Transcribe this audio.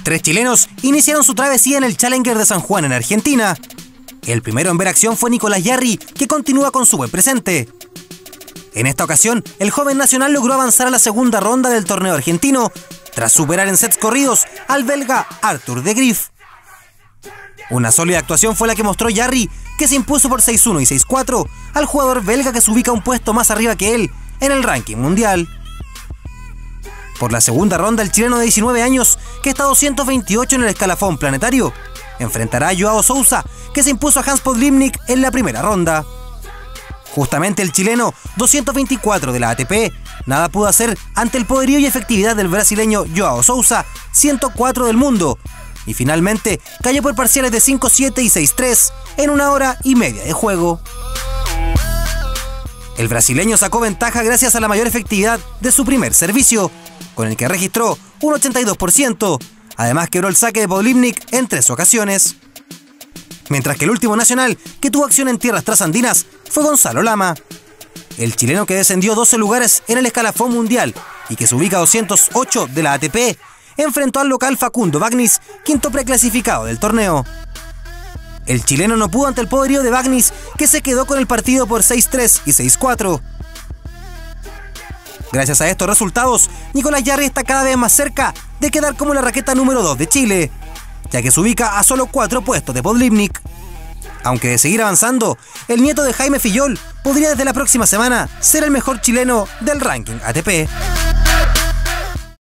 Tres chilenos iniciaron su travesía en el Challenger de San Juan en Argentina. El primero en ver acción fue Nicolás Jarry, que continúa con su buen presente. En esta ocasión, el joven nacional logró avanzar a la segunda ronda del torneo argentino, tras superar en sets corridos al belga Arthur de Grief. Una sólida actuación fue la que mostró Jarry, que se impuso por 6-1 y 6-4 al jugador belga que se ubica un puesto más arriba que él en el ranking mundial. Por la segunda ronda, el chileno de 19 años, que está 228 en el escalafón planetario, enfrentará a Joao Sousa, que se impuso a Hans Podlimnik en la primera ronda. Justamente el chileno, 224 de la ATP, nada pudo hacer ante el poderío y efectividad del brasileño Joao Sousa, 104 del mundo, y finalmente cayó por parciales de 5-7 y 6-3 en 1 hora y media de juego. El brasileño sacó ventaja gracias a la mayor efectividad de su primer servicio, con el que registró un 82%, además quebró el saque de Podlimnik en 3 ocasiones. Mientras que el último nacional que tuvo acción en tierras trasandinas fue Gonzalo Lama. El chileno, que descendió 12 lugares en el escalafón mundial y que se ubica a 208 de la ATP, enfrentó al local Facundo Bagnis, quinto preclasificado del torneo. El chileno no pudo ante el poderío de Bagnis, que se quedó con el partido por 6-3 y 6-4. Gracias a estos resultados, Nicolás Jarry está cada vez más cerca de quedar como la raqueta número 2 de Chile, ya que se ubica a solo 4 puestos de Podlimnik. Aunque de seguir avanzando, el nieto de Jaime Fillol podría desde la próxima semana ser el mejor chileno del ranking ATP.